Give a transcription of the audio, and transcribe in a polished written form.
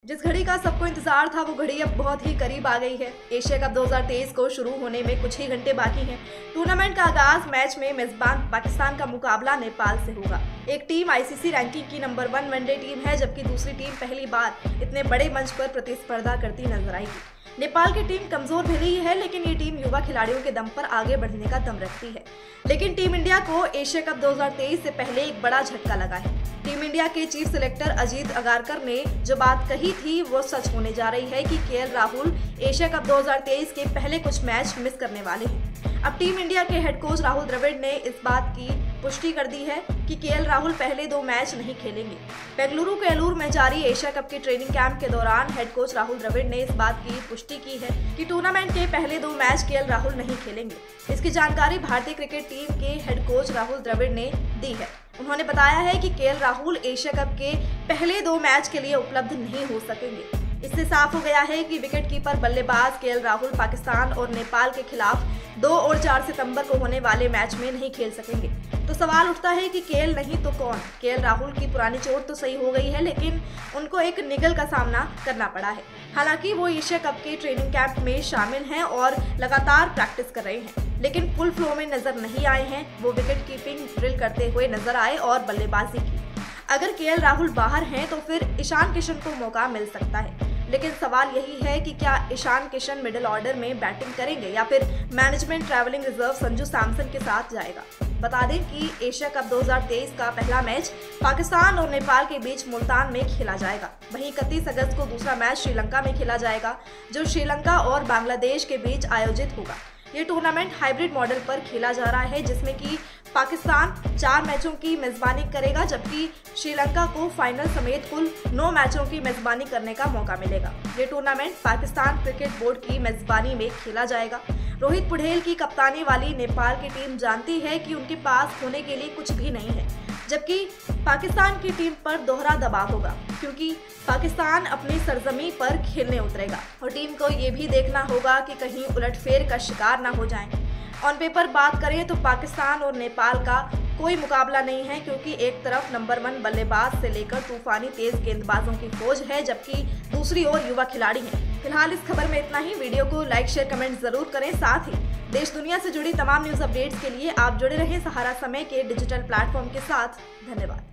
जिस घड़ी का सबको इंतजार था वो घड़ी अब बहुत ही करीब आ गई है। एशिया कप 2023 को शुरू होने में कुछ ही घंटे बाकी हैं। टूर्नामेंट का आगाज मैच में मेजबान पाकिस्तान का मुकाबला नेपाल से होगा। एक टीम आईसीसी रैंकिंग की नंबर 1 वनडे टीम है, जबकि दूसरी टीम पहली बार इतने बड़े मंच पर प्रतिस्पर्धा करती नजर आएगी। नेपाल की टीम कमजोर भले ही है, लेकिन ये टीम युवा खिलाड़ियों के दम पर आगे बढ़ने का दम रखती है। लेकिन टीम इंडिया को एशिया कप 2023 से पहले एक बड़ा झटका लगा है। टीम इंडिया के चीफ सिलेक्टर अजीत अगारकर ने जो बात कही थी वो सच होने जा रही है कि केएल राहुल एशिया कप 2023 के पहले कुछ मैच मिस करने वाले हैं। अब टीम इंडिया के हेड कोच राहुल द्रविड़ ने इस बात की पुष्टि कर दी है कि केएल राहुल पहले 2 मैच नहीं खेलेंगे। बेंगलुरु के एलूर में जारी एशिया कप के ट्रेनिंग कैंप के दौरान हेड कोच राहुल द्रविड़ ने इस बात की पुष्टि की है कि टूर्नामेंट के पहले 2 मैच केएल राहुल नहीं खेलेंगे। इसकी जानकारी भारतीय क्रिकेट टीम के हेड कोच राहुल द्रविड़ ने दी है। उन्होंने बताया है कि केएल राहुल एशिया कप के पहले 2 मैच के लिए उपलब्ध नहीं हो सकेंगे। इससे साफ हो गया है कि विकेटकीपर बल्लेबाज केएल राहुल पाकिस्तान और नेपाल के खिलाफ 2 और 4 सितंबर को होने वाले मैच में नहीं खेल सकेंगे। तो सवाल उठता है कि केएल नहीं तो कौन? केएल राहुल की पुरानी चोट तो सही हो गई है, लेकिन उनको एक निगल का सामना करना पड़ा है। हालांकि वो एशिया कप के ट्रेनिंग कैंप में शामिल हैं और लगातार प्रैक्टिस कर रहे हैं, लेकिन फुल फ्लो में नजर नहीं आए हैं। वो विकेट कीपिंग ड्रिल करते हुए नजर आए और बल्लेबाजी की। अगर केएल राहुल बाहर हैं तो फिर ईशान किशन को मौका मिल सकता है, लेकिन सवाल यही है कि क्या ईशान किशन मिडिल ऑर्डर में बैटिंग करेंगे या फिर management travelling reserve Sanju Samson के साथ जाएगा। बता दें कि एशिया कप 2023 का पहला मैच पाकिस्तान और नेपाल के बीच मुल्तान में खेला जाएगा। वहीं 31 अगस्त को दूसरा मैच श्रीलंका में खेला जाएगा, जो श्रीलंका और बांग्लादेश के बीच आयोजित होगा। ये टूर्नामेंट हाइब्रिड मॉडल पर खेला जा रहा है, जिसमें कि पाकिस्तान 4 मैचों की मेजबानी करेगा, जबकि श्रीलंका को फाइनल समेत कुल 9 मैचों की मेजबानी करने का मौका मिलेगा। ये टूर्नामेंट पाकिस्तान क्रिकेट बोर्ड की मेजबानी में खेला जाएगा। रोहित पुडेल की कप्तानी वाली नेपाल की टीम जानती है कि उनके पास होने के लिए कुछ भी नहीं है, जबकि पाकिस्तान की टीम पर दोहरा दबाव होगा, क्योंकि पाकिस्तान अपनी सरजमी पर खेलने उतरेगा और टीम को ये भी देखना होगा कि कहीं उलटफेर का शिकार ना हो जाएं। ऑन पेपर बात करें तो पाकिस्तान और नेपाल का कोई मुकाबला नहीं है, क्योंकि एक तरफ नंबर 1 बल्लेबाज से लेकर तूफानी तेज गेंदबाजों की फौज है, जबकि दूसरी ओर युवा खिलाड़ी हैं। फिलहाल इस खबर में इतना ही। वीडियो को लाइक शेयर कमेंट जरूर करें। साथ ही देश दुनिया से जुड़ी तमाम न्यूज अपडेट्स के लिए आप जुड़े रहें सहारा समय के डिजिटल प्लेटफॉर्म के साथ। धन्यवाद।